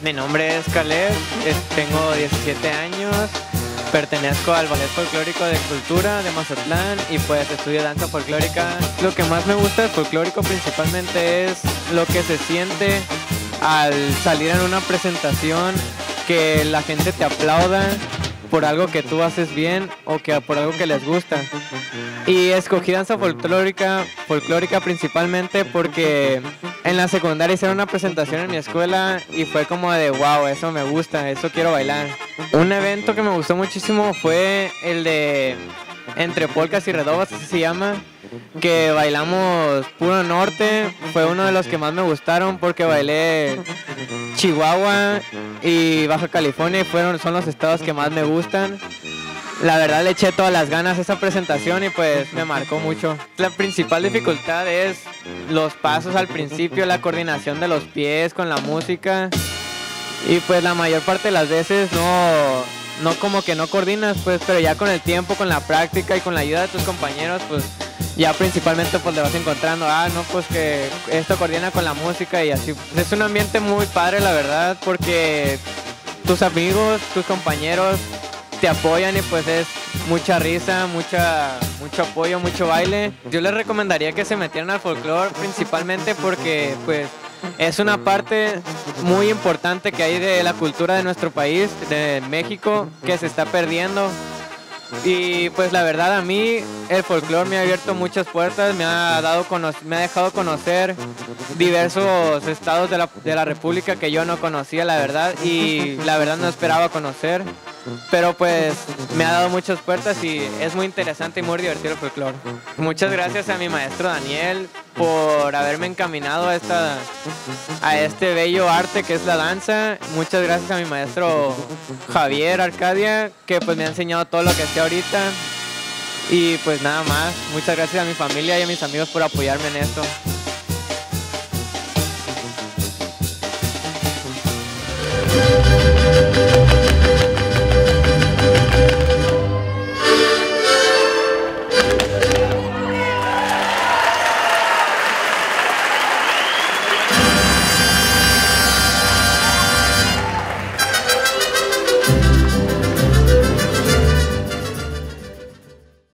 Mi nombre es Caleb, tengo 17 años, pertenezco al Ballet Folclórico de Cultura de Mazatlán y pues estudio danza folclórica. Lo que más me gusta del folclórico principalmente es lo que se siente al salir en una presentación, que la gente te aplauda por algo que tú haces bien o que por algo que les gusta. Y escogí danza folclórica principalmente porque en la secundaria hicieron una presentación en mi escuela y fue como de wow, eso me gusta, eso quiero bailar. Un evento que me gustó muchísimo fue el de Entre Polcas y Redobas, así se llama, que bailamos puro norte. Fue uno de los que más me gustaron porque bailé Chihuahua y Baja California y son los estados que más me gustan. La verdad le eché todas las ganas a esa presentación y pues me marcó mucho. La principal dificultad es los pasos al principio, la coordinación de los pies con la música, y pues la mayor parte de las veces no como que no coordinas, pues, pero ya con el tiempo, con la práctica y con la ayuda de tus compañeros, pues ya principalmente pues le vas encontrando, pues que esto coordina con la música y así. Es un ambiente muy padre, la verdad, porque tus amigos, tus compañeros te apoyan y pues es mucha risa, mucho apoyo, mucho baile. Yo les recomendaría que se metieran al folclore principalmente porque pues es una parte muy importante que hay de la cultura de nuestro país, de México, que se está perdiendo. Y pues la verdad a mí el folclore me ha abierto muchas puertas, me ha dejado conocer diversos estados de la República que yo no conocía, la verdad, y la verdad no esperaba conocer. Pero pues me ha dado muchas puertas y es muy interesante y muy divertido el folclore. Muchas gracias a mi maestro Daniel por haberme encaminado a este bello arte que es la danza. Muchas gracias a mi maestro Javier Arcadia, que pues me ha enseñado todo lo que sé ahorita. Y pues nada más, muchas gracias a mi familia y a mis amigos por apoyarme en esto.